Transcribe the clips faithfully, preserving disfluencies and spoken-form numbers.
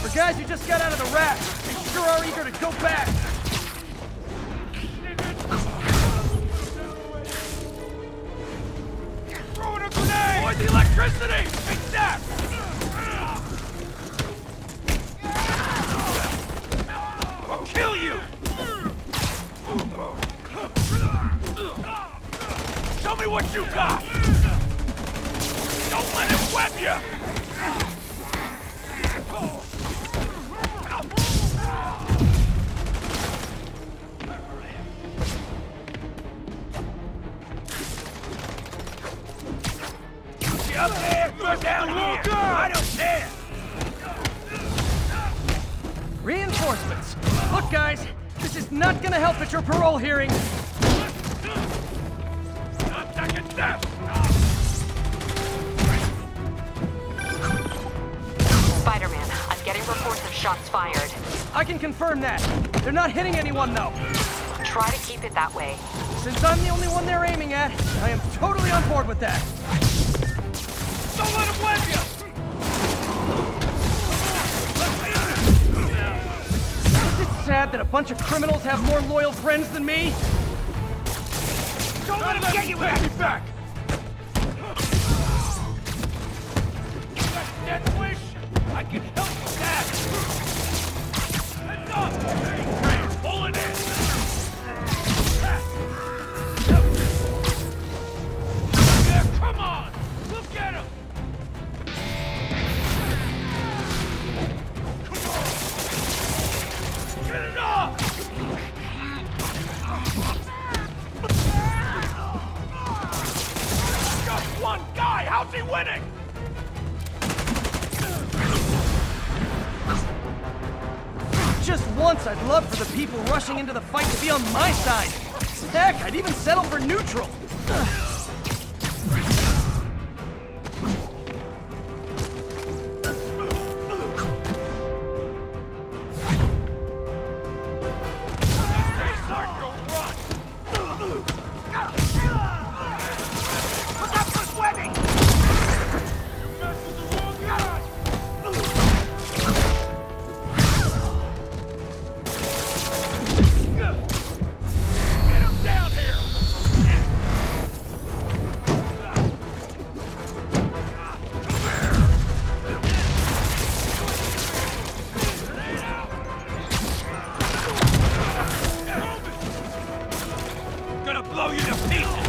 For guys who just got out of the raft, they sure are eager to go back. Throwing a grenade! Avoid the electricity! Take that! I'll kill you! Show me what you got! Don't let him web you! Up there, you're down here! I don't care! Reinforcements. Look, guys, this is not gonna help at your parole hearing. I'm taking death! Spider-Man, I'm getting reports of shots fired. I can confirm that. They're not hitting anyone, though. Try to keep it that way. Since I'm the only one they're aiming at, I am totally on board with that. Don't let him web you! Is it sad that a bunch of criminals have more loyal friends than me? Don't let him get you back! Get back! That death wish? I can help with that! Heads up! Hey, pull it in! There, come on! Look at him! Get it off! Just one guy! How's he winning? Just once, I'd love for the people rushing into the fight to be on my side. Heck, I'd even settle for neutral. Blow you to pieces!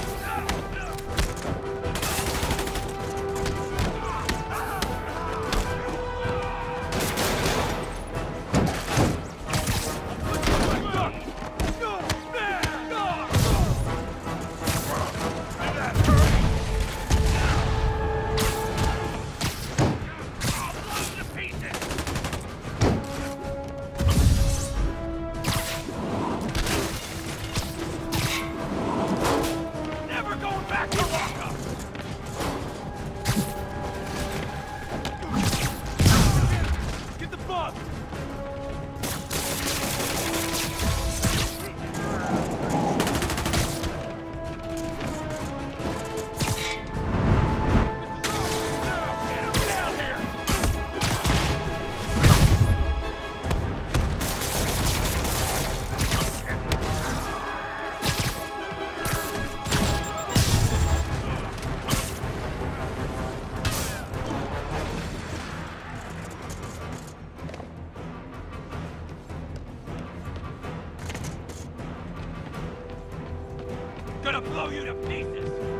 Gonna blow you to pieces!